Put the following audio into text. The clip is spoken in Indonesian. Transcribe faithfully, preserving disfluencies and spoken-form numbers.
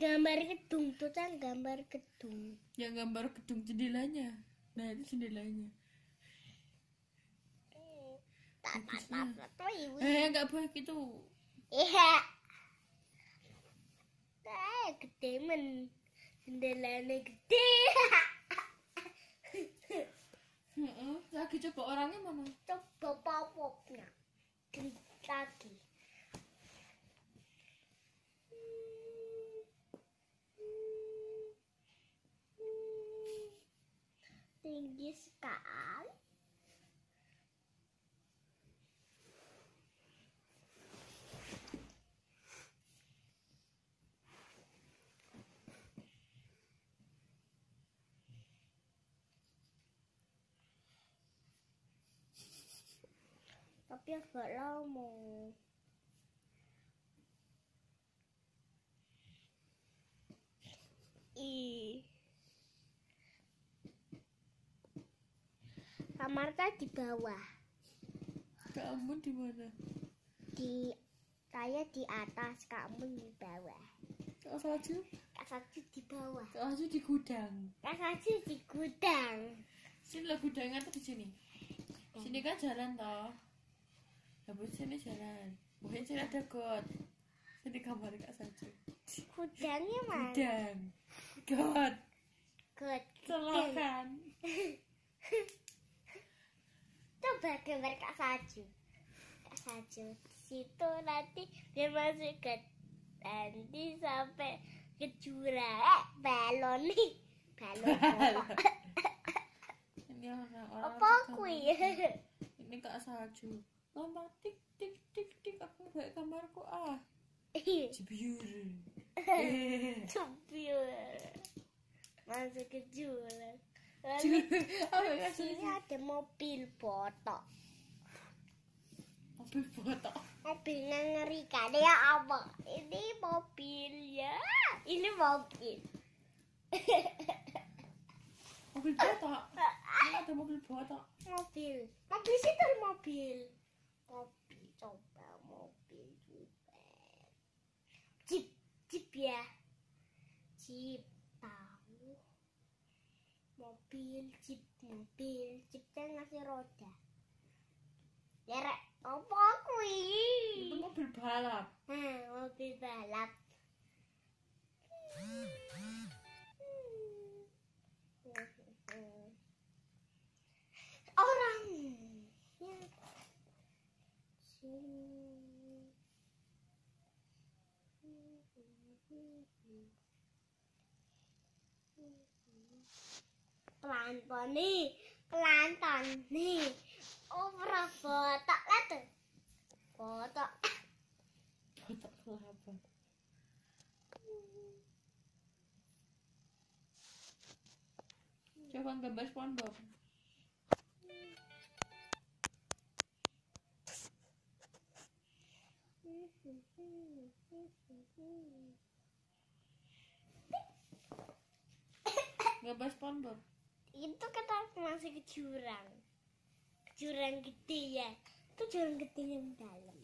gambar gedung tuh kan gambar gedung. Ya gambar gedung jendelanya. Nah itu jendelanya. Tak tak tak tuh ibu. Eh nggak boleh gitu. Iya. Eh gede men. Jendelanya gede. Heeh, lagi coba orangnya mana? Coba popopnya. Klik lagi. Tinggi sekali. Tapi agak lama. Ih. Kamar tadi di bawah. Kamu di mana? Di saya di atas, kamu di bawah. Kak Saju? Kak Saju di bawah. Kak Saju di gudang. Kak Saju di gudang. Sini lah gudangnya tuh di sini. Sini kan jalan toh. Habis sini jalan. Mungkin sini ada got. Sini kamar Kak Saju. Gudangnya mana? Gudang. Got. Got. Selokan. Coba gambar Kak Saju. Kak Saju di situ nanti dia masuk ke nanti sampai ke jurang. Eh, balon nih. Balon. Ini orang-orang. Apa kui? Ini Kak Saju. Lompat tik tik tik tik aku balik kamarku ah. Cibiur. Cibiur. Masuk ke jurang. Lalu di sini ada mobil botok. Mobil botok. Mobilnya ngerikan ya apa? Ini mobilnya. Ini mobil. Mobil botok. Ini ada mobil botok. Mobil. Mobil situ mobil. Mobil coba mobil juga. Jeep, jeep ya. Jeep tahu. Mobil, jeep, mobil, jeepnya ngasih roda. Ya rek, apa kui? Itu mobil balap. Nah, mobil balap. Orang. Ya. Pelan-pelan nih, pelan-pelan nih. Oh, pernah botak lah tuh. Botak. Botok kelapa. Coba gambar SpongeBob. Gambar SpongeBob. Itu kita masih ke jurang. Jurang gede ya. Itu jurang gede yang dalam.